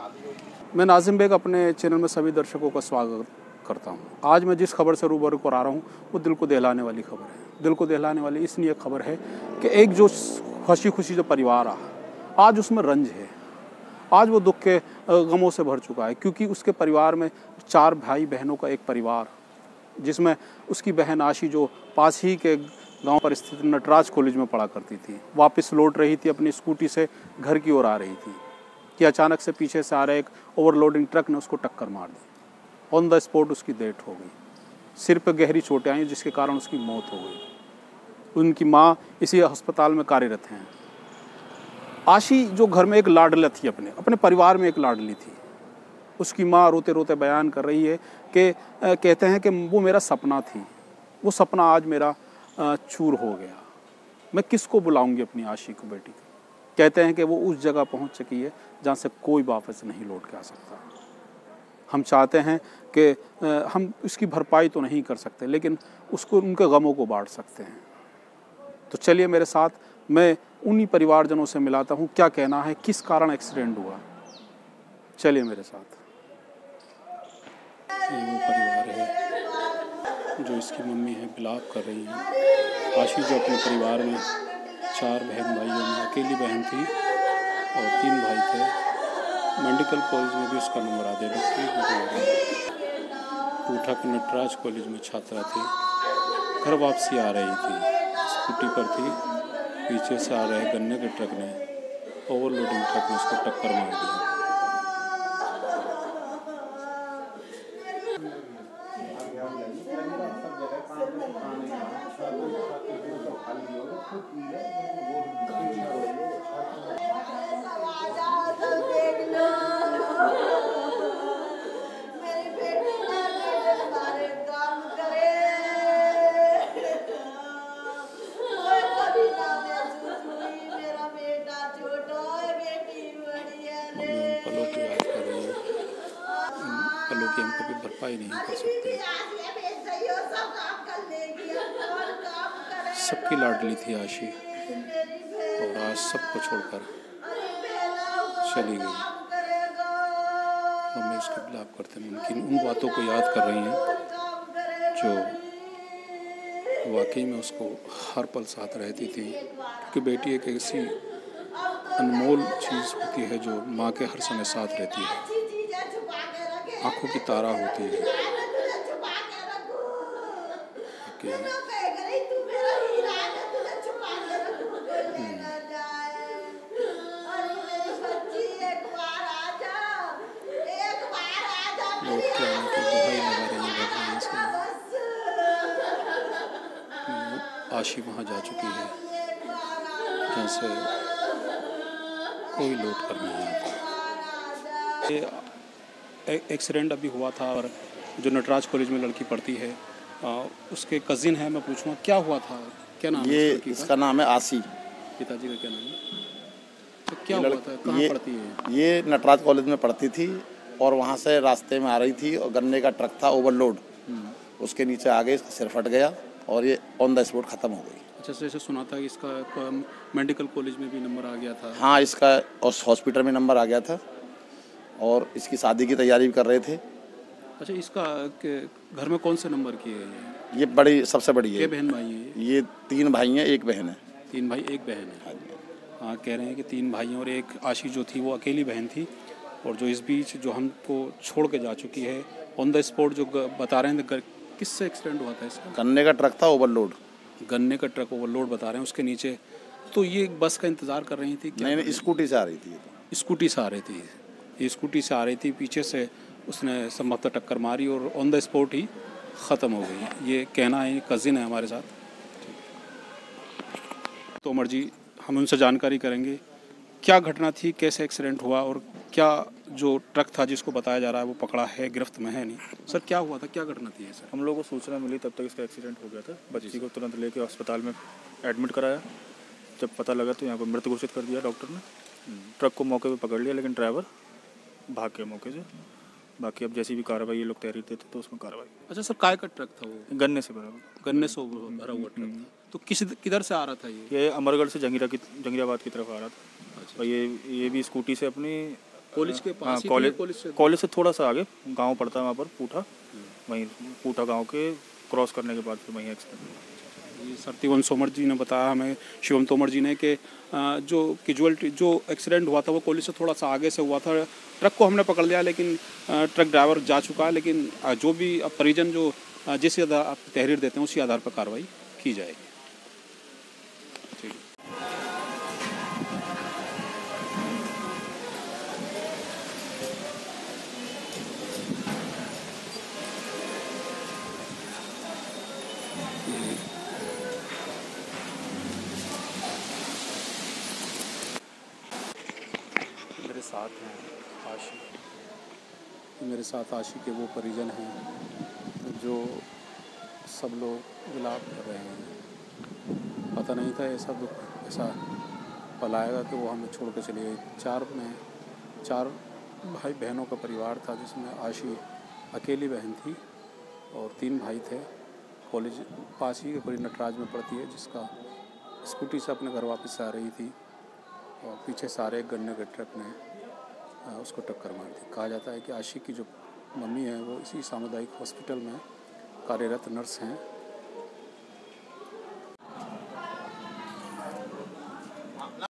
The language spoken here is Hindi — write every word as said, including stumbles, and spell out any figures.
मैं नाजिम बेग अपने चैनल में सभी दर्शकों का स्वागत करता हूं। आज मैं जिस खबर से रूबरू करा रहा हूं वो दिल को दहलाने वाली खबर है। दिल को दहलाने वाली इसलिए खबर है कि एक जो हंसी खुशी जो परिवार रहा आज उसमें रंज है। आज वो दुख के गमों से भर चुका है, क्योंकि उसके परिवार में चार भाई बहनों का एक परिवार, जिसमें उसकी बहन आशी जो पास ही के गांव पर स्थित नटराज कॉलेज में पढ़ा करती थी, वापस लौट रही थी अपनी स्कूटी से घर की ओर आ रही थी कि अचानक से पीछे से आ रहे एक ओवरलोडिंग ट्रक ने उसको टक्कर मार दी। ऑन द स्पॉट उसकी डेथ हो गई। सिर पर गहरी चोटें आई जिसके कारण उसकी मौत हो गई। उनकी माँ इसी अस्पताल में कार्यरत हैं। आशी जो घर में एक लाडला थी, अपने अपने परिवार में एक लाडली थी, उसकी माँ रोते रोते बयान कर रही है कि कहते हैं कि वो मेरा सपना थी, वो सपना आज मेरा चूर हो गया। मैं किसको बुलाऊंगी अपनी आशी को, बेटी को। कहते हैं कि वो उस जगह पहुंच चुकी है जहां से कोई वापस नहीं लौट के आ सकता। हम चाहते हैं कि हम इसकी भरपाई तो नहीं कर सकते, लेकिन उसको उनके गमों को बांट सकते हैं। तो चलिए मेरे साथ, मैं उन्हीं परिवारजनों से मिलाता हूं, क्या कहना है, किस कारण एक्सीडेंट हुआ। चलिए मेरे साथ। ये वो परिवार है जो इसकी मम्मी है, बिलाप कर रही है। आशी जो अपने परिवार में चार बहन भाइयों में अकेली बहन थी और तीन भाई थे। मेडिकल कॉलेज में भी उसका नंबर आ गया, पूठा के नटराज कॉलेज में छात्रा थी। घर वापसी आ रही थी, स्कूटी पर थी, पीछे से आ रहे गन्ने के ट्रक ने, ओवरलोडिंग ट्रक ने उसको टक्कर मार दी। पलों की हम कभी भरपाई नहीं कर सकते। सबकी लाडली थी आशी, और आज सबको छोड़कर चली गई। मम्मी उसके बिलाप करते मुमकिन उन बातों को याद कर रही हैं जो वाकई में उसको हर पल साथ रहती थी, क्योंकि बेटी एक ऐसी अनमोल चीज़ होती है जो माँ के हर समय साथ रहती है, आंखों की तारा होती है। लोग क्या उनकी दुहाई लगा रही है भगवान से। आशी वहाँ जा चुकी है जहाँ से कोई लौट कर नहीं आता। ये एक्सीडेंट अभी हुआ था, और जो नटराज कॉलेज में लड़की पढ़ती है आ, उसके कजिन है। मैं पूछूंगा क्या हुआ था, क्या नाम ये है? इसका नाम है आशी। पिताजी का क्या नाम है? तो क्या हुआ था, कहाँ पढ़ती है? ये नटराज कॉलेज में पढ़ती थी और वहाँ से रास्ते में आ रही थी और गन्ने का ट्रक था ओवरलोड, उसके नीचे आ गई, इसका सिर फट गया और ये ऑन द स्पॉट ख़त्म हो गई। अच्छा, जैसे सुना था कि इसका मेडिकल कॉलेज में भी नंबर आ गया था। हाँ, इसका हॉस्पिटल में नंबर आ गया था और इसकी शादी की तैयारी भी कर रहे थे। अच्छा, इसका घर में कौन से नंबर की है? ये बड़ी, सबसे बड़ी है। क्या बहन भाई है? ये तीन भाई हैं, एक बहन है। तीन भाई एक बहन है। हाँ, कह रहे हैं कि तीन भाई और एक आशी जो थी वो अकेली बहन थी, और जो इस बीच जो हमको छोड़ के जा चुकी है ऑन द स्पॉट। जो बता रहे हैं किससे एक्सीडेंट हुआ था इसका? गन्ने का ट्रक था ओवरलोड। गन्ने का ट्रक ओवरलोड बता रहे हैं, उसके नीचे। तो ये बस का इंतज़ार कर रही थी? नहीं नहीं, स्कूटी से आ रही थी। स्कूटी से आ रही थी, ये स्कूटी से आ रही थी, पीछे से उसने संभवतः टक्कर मारी और ऑन द स्पॉट ही ख़त्म हो गई। ये कहना है, कज़िन है हमारे साथ। तोमर जी, हम उनसे जानकारी करेंगे क्या घटना थी, कैसे एक्सीडेंट हुआ, और क्या जो ट्रक था जिसको बताया जा रहा है वो पकड़ा है, गिरफ्त में है नहीं। सर क्या हुआ था, क्या घटना थी सर? हम लोगों को सूचना मिली तब तक इसका एक्सीडेंट हो गया था। बच्ची को तुरंत लेके अस्पताल में एडमिट कराया। जब पता लगा तो यहाँ पर मृत घोषित कर दिया डॉक्टर ने। ट्रक को मौके पे पकड़ लिया, लेकिन ड्राइवर भाग गया मौके से। बाकी अब जैसी भी कार्रवाई ये लोग तैयारी देते तो उसमें कार्रवाई। अच्छा सर, काय का ट्रक था वो? गन्ने से भरा गन्ने से भरा हुआ ट्रक था। तो किस किधर से आ रहा था ये? ये अमरगढ़ से जंगीरा की जंगीराबाद की तरफ आ रहा था। अच्छा। और ये ये भी स्कूटी से अपनी कॉलेज के हाँ पास ही थी, कॉलेज कॉलेज से कॉलेज से थोड़ा सा आगे गांव पड़ता है वहाँ पर पूठा, वहीं पूठा गांव के क्रॉस करने के बाद फिर वहीं एक्सीडेंट। ये सरतीवन सोमर जी ने बताया हमें, शिवम तोमर जी ने, कि अ, जो कैजुअल्टी जो एक्सीडेंट हुआ था वो कॉलेज से थोड़ा सा आगे से हुआ था। ट्रक को हमने पकड़ लिया, लेकिन अ, ट्रक ड्राइवर जा चुका है। लेकिन अ, जो भी अब परिजन जो अ, जिस आधार आप तहरीर देते हैं उसी आधार पर कार्रवाई की जाएगी। ठीक है। मेरे साथ हैं आशी, मेरे साथ आशी के वो परिजन हैं जो सब लोग विलाप कर रहे हैं। पता नहीं था ऐसा दुख, ऐसा पल आएगा कि वो हमें छोड़ के चले गए। चार में चार भाई बहनों का परिवार था, जिसमें आशी अकेली बहन थी और तीन भाई थे। कॉलेज पास ही के कोई नटराज में पढ़ती है, जिसका स्कूटी से अपने घर वापस आ रही थी और पीछे सारे गन्ने के ट्रक ने आ, उसको टक्कर मार दी। कहा जाता है कि आशी की जो मम्मी है वो इसी सामुदायिक हॉस्पिटल में कार्यरत नर्स हैं